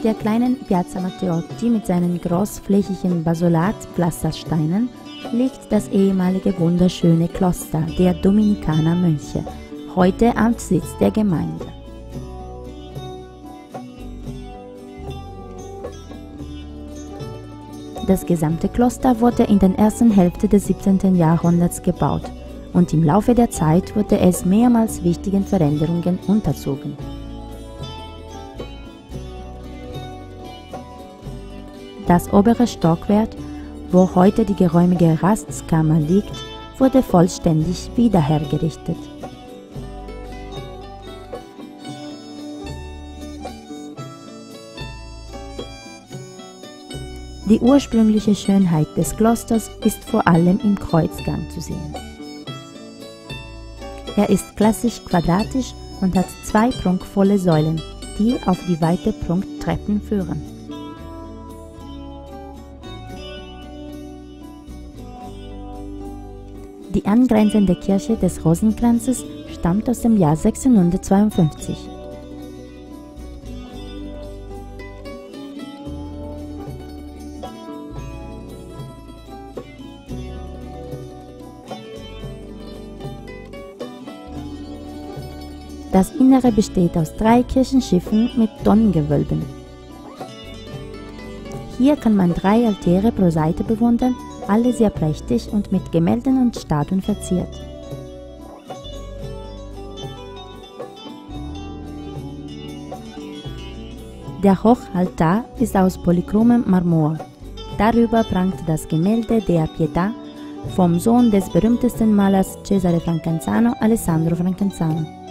der kleinen Piazza Matteotti mit seinen großflächigen Basolat-Pflastersteinen liegt das ehemalige wunderschöne Kloster der Dominikanermönche, heute Amtssitz der Gemeinde. Das gesamte Kloster wurde in der ersten Hälfte des 17. Jahrhunderts gebaut und im Laufe der Zeit wurde es mehrmals wichtigen Veränderungen unterzogen. Das obere Stockwerk, wo heute die geräumige Rastkammer liegt, wurde vollständig wiederhergerichtet. Die ursprüngliche Schönheit des Klosters ist vor allem im Kreuzgang zu sehen. Er ist klassisch quadratisch und hat zwei prunkvolle Säulen, die auf die weite Prunktreppen führen. Die angrenzende Kirche des Rosenkranzes stammt aus dem Jahr 1652. Das Innere besteht aus 3 Kirchenschiffen mit Tonnengewölben. Hier kann man 3 Altäre pro Seite bewundern, alle sehr prächtig und mit Gemälden und Statuen verziert. Der Hochaltar ist aus polychromem Marmor. Darüber prangt das Gemälde der Pietà vom Sohn des berühmtesten Malers Cesare Francescano, Alessandro Francescano.